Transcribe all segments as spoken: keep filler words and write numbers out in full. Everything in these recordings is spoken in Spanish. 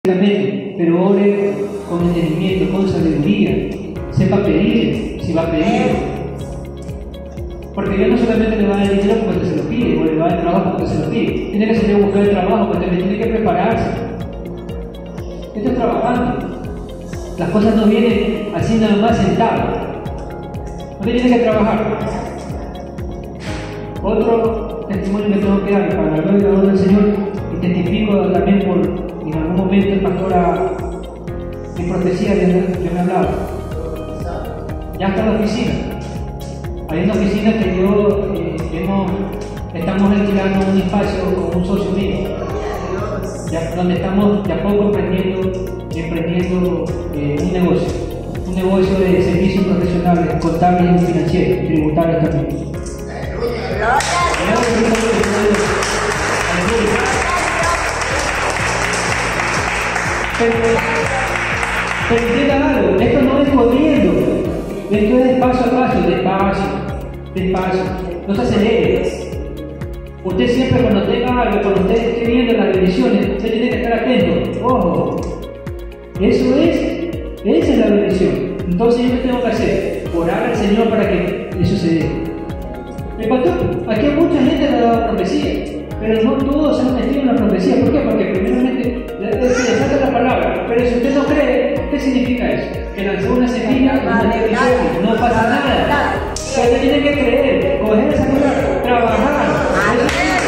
pero ore con entendimiento, con sabiduría. Sepa pedir, si va a pedir. Porque Dios no solamente le va a dar dinero porque se lo pide, o le va a dar trabajo porque se lo pide. Tiene que salir a buscar el trabajo, porque también tiene que prepararse. Está trabajando. Las cosas no vienen así nada más sentado. Usted tiene que trabajar. Otro testimonio que tengo que dar para la gloria y la honra del Señor, y testifico también por, en algún momento el pastor a, en profecía le, le ha hablado. Ya está la oficina. Hay una oficina que yo eh, hemos, estamos alquilando un espacio con un socio mío, ya, donde estamos de a poco emprendiendo, emprendiendo eh, un negocio, un negocio de servicios profesionales, contables y financieros, tributarios también. Pero, pero entiendan algo, esto no es corriendo, esto es paso a paso, despacio, despacio, no se acelere. Usted siempre cuando tenga algo, cuando usted esté viendo las bendiciones, usted tiene que estar atento. Ojo, eso es, esa es la bendición. Entonces yo qué tengo que hacer, orar al Señor para que eso se dé. El pastor, aquí hay mucha gente que le ha dado profecía, pero no todos han metido en la profecía. ¿Por qué? Porque primeramente le salta la palabra, pero si usted no cree, ¿qué significa eso? Que lanzó una semilla, no, no pasa nada. Pero usted tiene que creer, coger esa palabra, trabajar. No,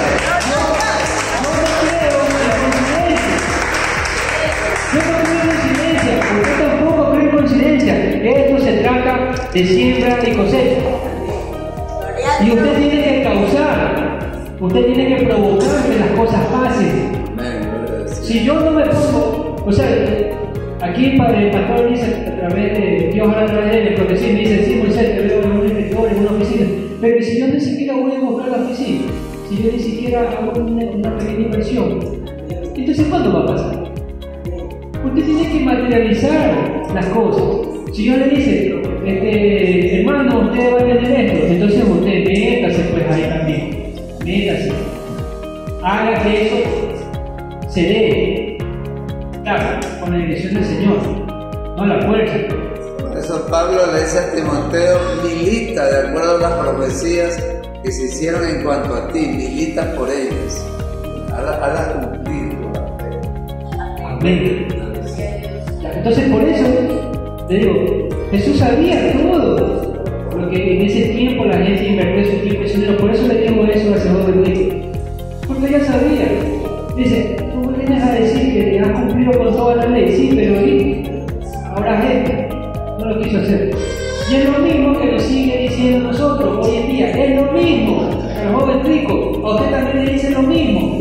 no creo en la coincidencia. Yo no creo en coincidencia, usted tampoco cree en coincidencia. Esto se trata de siembra y cosecha. Y usted tiene que causar, usted tiene que provocar que las cosas pasen. Si yo no me pongo, o sea, aquí el pastor dice a través de Dios, a través de la profecía, me dice: sí, Moisés, te veo en un escritorio, en una oficina. Pero si yo ni siquiera voy a buscar la oficina, si yo ni siquiera hago una, una pequeña inversión, entonces ¿cuándo va a pasar? Usted tiene que materializar las cosas. Si yo le dice, este, hermano, usted va a tener esto, entonces usted métase pues ahí también, métase, haga que eso se dé, claro, con la dirección del Señor, no la fuerza. Por eso Pablo le dice a Timoteo: milita de acuerdo a las profecías que se hicieron en cuanto a ti, milita por ellas, hazla cumplir por la fe. Amén. Entonces por eso te digo, Jesús sabía todo lo que en ese tiempo la gente invirtió su tiempo y su dinero. Por eso le digo eso al Señor del Rico, porque ella sabía. Dice: tú vienes a decir que has cumplido con toda la ley, sí, pero ¿y? Ahora gente no lo quiso hacer. Y es lo mismo que nos sigue diciendo nosotros hoy en día, es lo mismo. El joven rico, a usted también le dice lo mismo,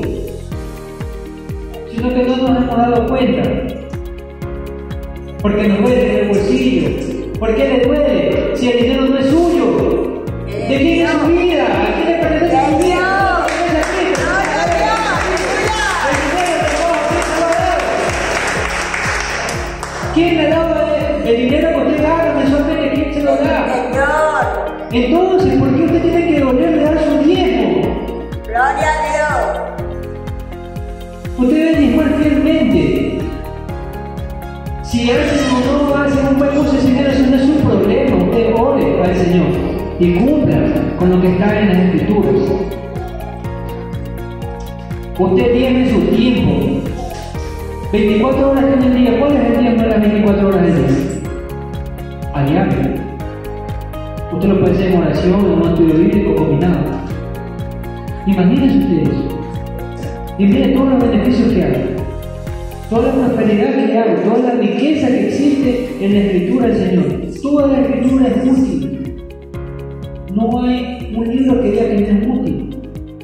sino que no nos hemos dado cuenta. Porque nos duele en el bolsillo. ¿Por qué le duele? Si el dinero no es suyo. ¿De quién es su vida? ¿A quién le pertenece su vida? ¿Quién le ha dado el dinero que usted gana mensualmente? ¿Quién se lo da? Entonces, ¿por qué usted tiene que volverle a dar su diezmo? Gloria a Dios. Usted debe diezmar fielmente. Si hacen o no hacen un buen uso de dinero, eso no es un problema. Usted ore al Señor y cumpla con lo que está en las Escrituras. Usted tiene su tiempo. veinticuatro horas en el día. ¿Cuál es el tiempo de las veinticuatro horas del día? A diario. Usted lo puede hacer en oración, en un estudio bíblico combinado. Imagínense ustedes. Y miren todos los beneficios que hay. Toda la prosperidad que hay, toda la riqueza que existe en la Escritura del Señor. Toda la Escritura es útil. No hay un libro que diga que no es útil.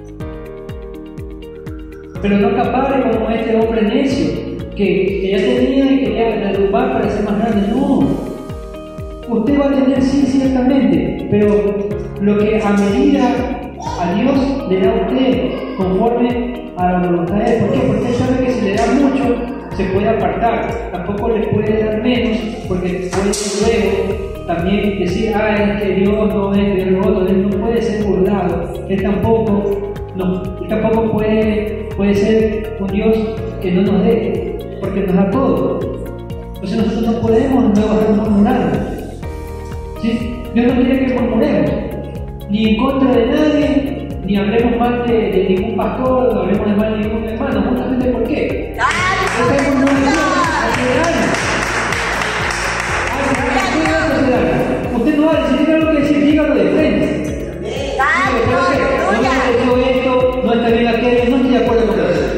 Pero no acapare como este hombre necio, que, que ya tenía y quería derrumbar para ser más grande. No. Usted va a tener, sí, ciertamente, pero lo que a medida a Dios le da a usted, conforme a la voluntad de Él. ¿Por qué? Porque Él sabe que si le da mucho, se puede apartar. Tampoco le puede dar menos, porque puede luego también decir: ah, es que Dios no es Dios lo otro. Él no puede ser burlado. Él tampoco, no, él tampoco puede, puede ser un Dios que no nos dé. porque nos da todo. Entonces nosotros no podemos luego estar murmurando. ¿Sí? Dios no quiere que murmuremos, ni en contra de nadie, ni hablemos mal de, de ningún pastor, no hablemos de mal de ningún hermano. Justamente ¿por qué? Porque hay un movimiento hacia daño. Usted no va a decir algo que decir, dígalo de frente. No me esto, no está bien aquello, no estoy de acuerdo con eso.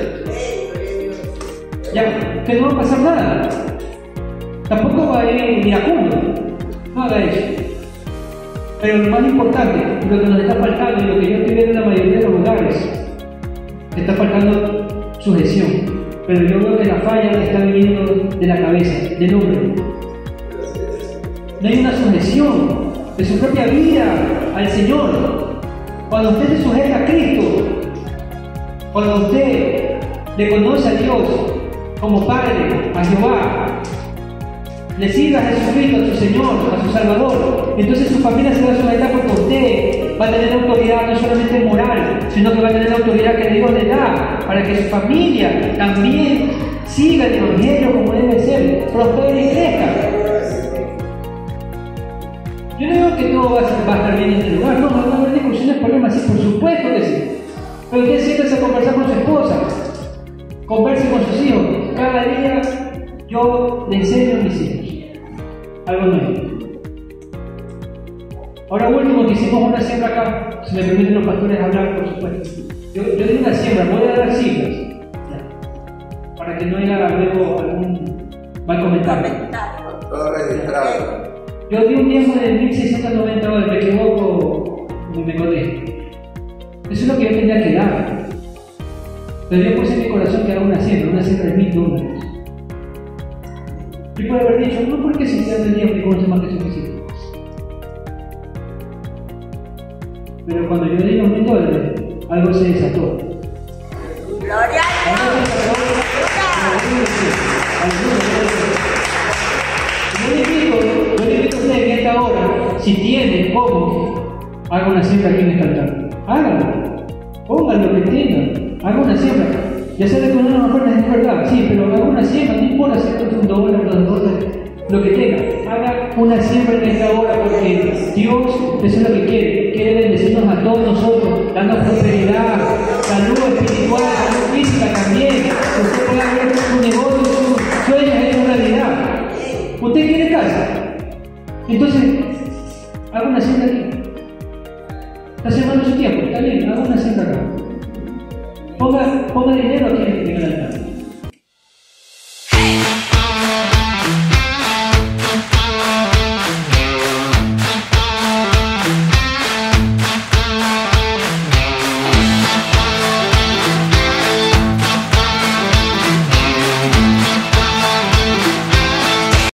Ya, que no va a pasar nada. Tampoco va a ir iracundo. No haga eso. Pero lo más importante, lo que nos está faltando y lo que yo estoy viendo en la mayoría de los lugares, está faltando sujeción. Pero yo veo que la falla está viniendo de la cabeza, del hombre. No hay una sujeción de su propia vida al Señor. Cuando usted se sujeta a Cristo, cuando usted le conoce a Dios como Padre, a Jehová, le sirve a Jesucristo, a su Señor, a su Salvador, entonces su familia se va a sujetar porque usted va a tener autoridad no solamente moral, sino que va a tener la autoridad que Dios le da para que su familia también siga el Evangelio como debe ser, prospere y crezca. Yo no digo que todo va a, va a estar bien en este lugar, no, no va a haber discusiones, problemas, sí, por supuesto que sí. Pero usted siéntese a conversar con su esposa, converse con sus hijos. Cada día yo le enseño a mis hijos algo nuevo. Ahora último, que hicimos una siembra acá, si me permiten los pastores hablar, por supuesto. Yo, yo di una siembra, voy a dar cifras, ya, para que no haya luego algún mal comentario. Todo registrado. Yo di un diezmo de mil seiscientos noventa dólares, me equivoco, me, me corrijo. Eso es lo que yo tenía que dar. Pero yo puse en mi corazón que haga una siembra, una siembra de mil dólares. Yo puedo haber dicho, no, porque si se hace diezmo y con eso más que suficiente. Pero cuando yo di los mil dólares, algo se desató. Gloria a Yo le invito, yo le invito a usted en esta hora, si tiene cómo, haga una siembra aquí en el altar. Hágalo, pongan lo que tengan, haga una siembra. Ya se le ponen una oferta, es verdad, sí, pero haga una siembra, no importa si es un dólar, dos dólares, lo que tenga. Haga una siembra en esta hora porque Dios, eso es lo que quiere, quiere bendecirnos a todos nosotros, dando prosperidad, salud espiritual, salud física también, que usted pueda ver su negocio, sus sueños en realidad. ¿Usted quiere casa? Entonces, haga una siembra aquí. Está sembrando su tiempo, está bien, haga una siembra acá. Ponga, ponga dinero aquí en el altar.